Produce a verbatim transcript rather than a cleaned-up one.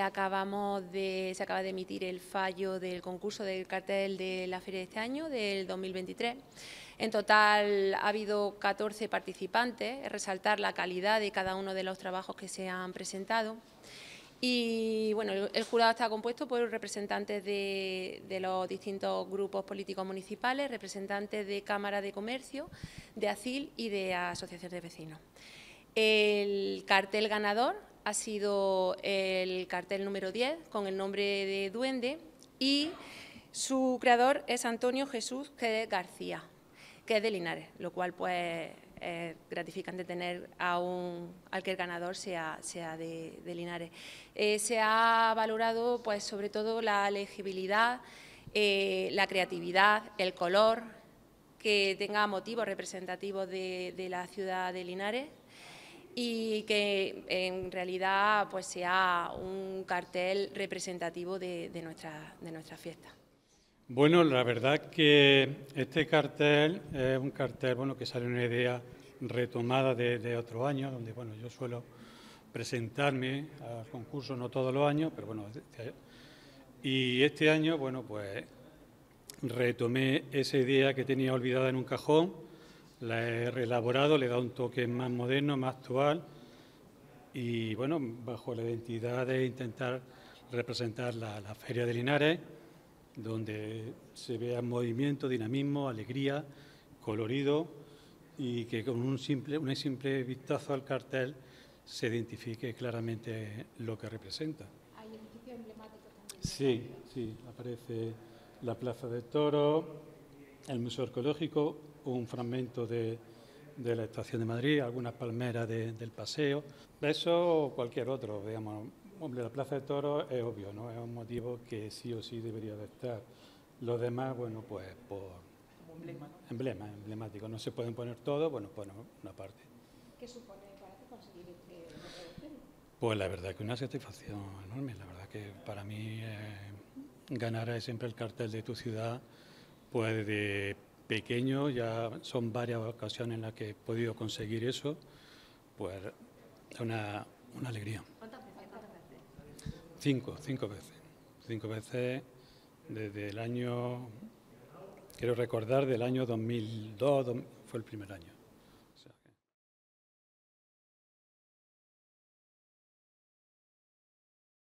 acabamos de, se acaba de emitir el fallo del concurso del cartel de la feria de este año, del dos mil veintitrés. En total ha habido catorce participantes, resaltar la calidad de cada uno de los trabajos que se han presentado. Y bueno, el, el jurado está compuesto por representantes de, de los distintos grupos políticos municipales, representantes de Cámara de Comercio, de ACIL y de asociaciones de vecinos. El cartel ganador ha sido el cartel número diez, con el nombre de Duende, y su creador es Antonio Jesús García, que es de Linares, lo cual pues es gratificante tener a un, al que el ganador sea, sea de, de Linares. Eh, se ha valorado pues sobre todo la legibilidad, eh, la creatividad, el color, que tenga motivos representativos de, de la ciudad de Linares y que en realidad pues sea un cartel representativo de, de, nuestra, de nuestra fiesta. Bueno, la verdad que este cartel es un cartel bueno, que sale una idea retomada de, de otros años, donde bueno, yo suelo presentarme al concurso no todos los años, pero bueno, y este año bueno, pues retomé esa idea que tenía olvidada en un cajón, la he reelaborado, le he dado un toque más moderno, más actual y bueno, bajo la identidad de intentar representar la, la Feria de Linares, donde se vea movimiento, dinamismo, alegría, colorido y que con un simple, un simple vistazo al cartel se identifique claramente lo que representa. ¿Hay edificios emblemáticos también? Sí, sí, aparece la Plaza de Toros, el Museo Arqueológico, un fragmento de, de la Estación de Madrid, algunas palmeras de, del paseo, eso o cualquier otro, digamos. Hombre, la Plaza de Toros es obvio, ¿no? Es un motivo que sí o sí debería de estar. Los demás, bueno, pues por emblema. emblema, emblemático. No se pueden poner todos, bueno, pues una parte. ¿Qué supone para ti conseguir este reproducirlo? Pues la verdad que una satisfacción enorme. La verdad que para mí eh, ganar siempre el cartel de tu ciudad, pues desde pequeño, ya son varias ocasiones en las que he podido conseguir eso, pues es una, una alegría. ¿Cuántas veces? Cinco, cinco veces. Cinco veces desde el año, quiero recordar, del año dos mil dos, fue el primer año.